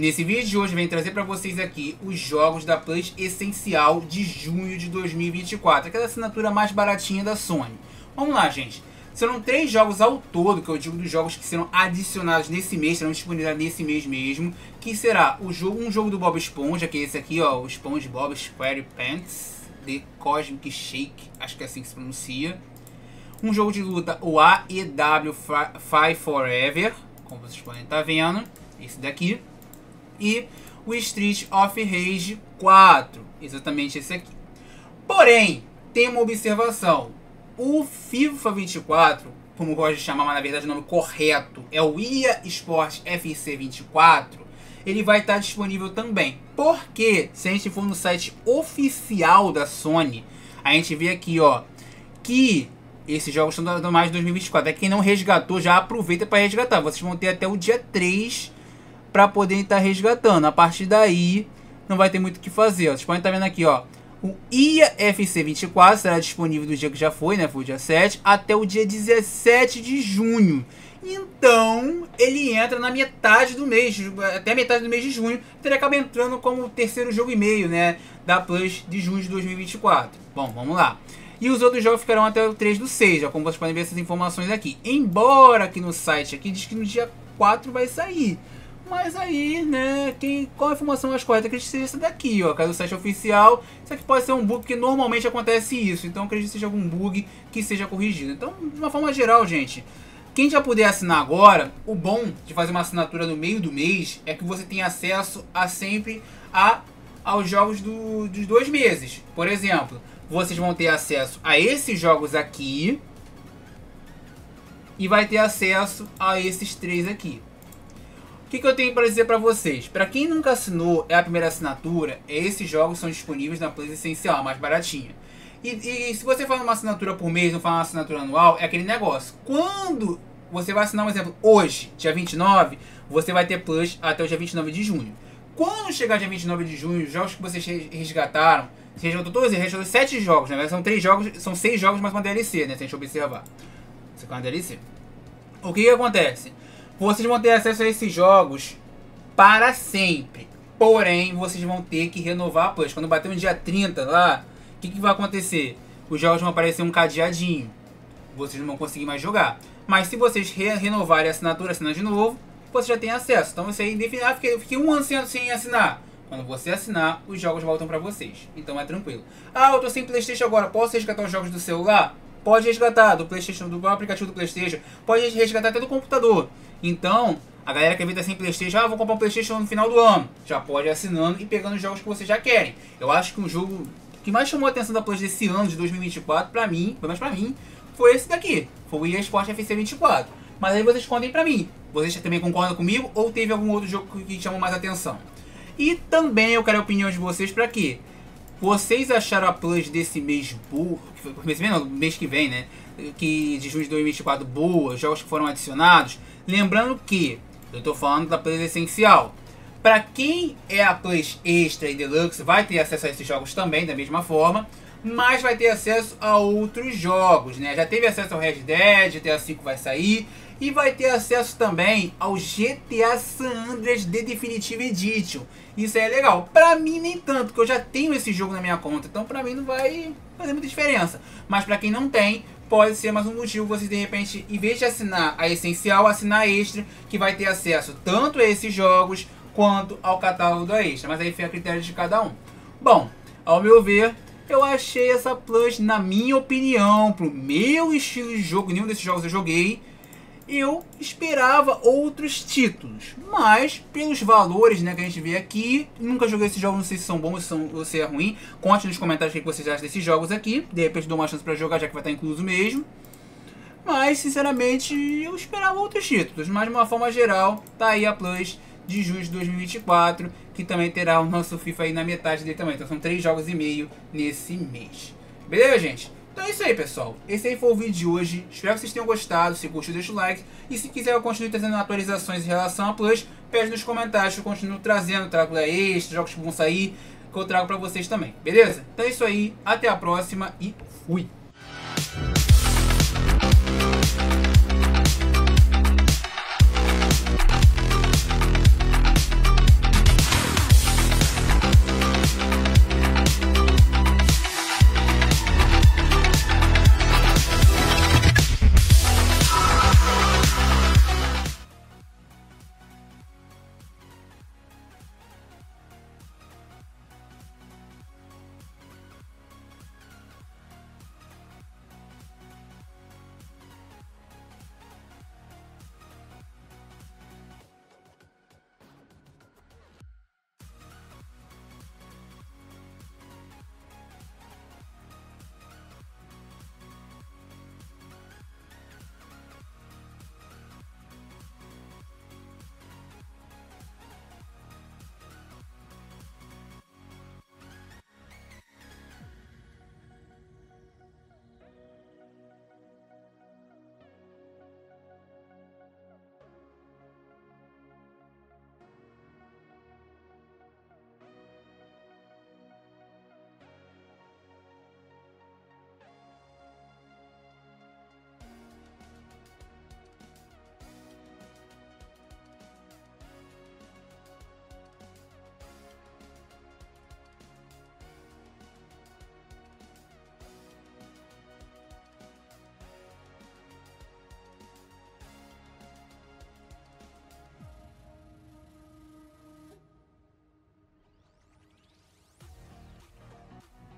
nesse vídeo de hoje eu venho trazer para vocês aqui os jogos da Plus Essencial de junho de 2024. Aquela assinatura mais baratinha da Sony. Vamos lá, gente. Serão 3 jogos ao todo, que eu digo dos jogos que serão adicionados nesse mês, serão disponibilizados nesse mês mesmo. Que será um jogo do Bob Esponja, que é esse aqui, ó, o SpongeBob SquarePants The Cosmic Shake, acho que é assim que se pronuncia. Um jogo de luta, o AEW Fight Forever, como vocês podem estar vendo, esse daqui. E o Street of Rage 4, exatamente esse aqui. Porém, tem uma observação. O FIFA 24, como eu gosto de chamar, mas na verdade o nome correto é o EA Sports FC 24, ele vai estar disponível também. Porque, se a gente for no site oficial da Sony, a gente vê aqui, ó, que esses jogos estão do mais de 2024. É quem não resgatou, já aproveita para resgatar. Vocês vão ter até o dia 3 para poder estar resgatando. A partir daí, não vai ter muito o que fazer. Vocês podem estar vendo aqui, ó. O EA FC 24 será disponível do dia que já foi, né? Foi o dia 7, até o dia 17 de junho. Então, ele entra na metade do mês, até a metade do mês de junho. Então, ele acaba entrando como o terceiro jogo e meio, né? Da Plus de junho de 2024. Bom, vamos lá. E os outros jogos ficarão até o 3/6, ó, como vocês podem ver essas informações aqui. Embora aqui no site aqui diz que no dia 4 vai sair. Mas aí, né, qual a informação mais correta? Acredito que seja essa daqui, ó, caso do site oficial. Isso aqui pode ser um bug, porque normalmente acontece isso. Então acredito que seja algum bug que seja corrigido. Então, de uma forma geral, gente, quem já puder assinar agora, o bom de fazer uma assinatura no meio do mês é que você tem acesso a sempre aos jogos dos 2 meses. Por exemplo, vocês vão ter acesso a esses jogos aqui e vai ter acesso a esses 3 aqui. O que eu tenho para dizer para vocês? Para quem nunca assinou, é a primeira assinatura, esses jogos são disponíveis na Plus Essencial, a mais baratinha. E se você faz uma assinatura por mês, não faz uma assinatura anual, é aquele negócio. Quando você vai assinar, um exemplo, hoje, dia 29, você vai ter Plus até o dia 29 de junho. Quando chegar dia 29 de junho, os jogos que vocês resgataram, você resgatou todos, resgatou 7 jogos, né? São 3 jogos, são 6 jogos mais uma DLC, né? Se a gente observar. Isso aqui é uma DLC. O que acontece? Vocês vão ter acesso a esses jogos para sempre. Porém, vocês vão ter que renovar a Plus. Quando bater no dia 30 lá, o que vai acontecer? Os jogos vão aparecer um cadeadinho. Vocês não vão conseguir mais jogar. Mas se vocês renovarem a assinatura, assinar de novo, você já tem acesso. Então você fiquei um ano sem assinar. Quando você assinar, os jogos voltam para vocês. Então é tranquilo. Ah, eu tô sem PlayStation agora. Posso resgatar os jogos do celular? Pode resgatar do PlayStation, do aplicativo do PlayStation. Pode resgatar até do computador. Então, a galera que tá sem PlayStation, vou comprar um PlayStation no final do ano. Já pode ir assinando e pegando os jogos que vocês já querem. Eu acho que um jogo que mais chamou a atenção da Plus desse ano, de 2024, pra mim, pelo menos pra mim, foi esse daqui. Foi o EA Sports FC 24. Mas aí vocês contem pra mim. Vocês também concordam comigo ou teve algum outro jogo que chamou mais atenção? E também eu quero a opinião de vocês pra quê? Vocês acharam a Plus desse mês boa, mês que vem, né? Que de junho de 2024 boa, jogos que foram adicionados? Lembrando que eu tô falando da Plus Essencial. Para quem é a Plus Extra e Deluxe, vai ter acesso a esses jogos também, da mesma forma. Mas vai ter acesso a outros jogos, né? Já teve acesso ao Red Dead, GTA V vai sair. E vai ter acesso também ao GTA San Andreas The Definitive Edition. Isso é legal. Pra mim nem tanto, porque eu já tenho esse jogo na minha conta. Então pra mim não vai fazer muita diferença. Mas pra quem não tem, pode ser mais um motivo vocês de repente, em vez de assinar a Essencial, assinar a Extra, que vai ter acesso tanto a esses jogos quanto ao catálogo da Extra. Mas aí fica a critério de cada um. Bom, ao meu ver, eu achei essa Plus, na minha opinião, pro meu estilo de jogo, nenhum desses jogos eu joguei, eu esperava outros títulos, mas pelos valores, né, que a gente vê aqui, nunca joguei esses jogos, não sei se são bons ou se é ruim. Conte nos comentários o que vocês acham desses jogos aqui, de repente dou uma chance pra jogar, já que vai estar incluso mesmo. Mas sinceramente eu esperava outros títulos, mas de uma forma geral, tá aí a Plus de junho de 2024, que também terá o nosso FIFA aí na metade dele também. Então são 3 jogos e meio nesse mês. Beleza, gente? Então é isso aí, pessoal. Esse aí foi o vídeo de hoje. Espero que vocês tenham gostado. Se curtiu, deixa o like. E se quiser eu continue trazendo atualizações em relação a Plus, pede nos comentários. Eu continuo trazendo, trago extra, jogos que vão sair, que eu trago pra vocês também. Beleza? Então é isso aí. Até a próxima e fui!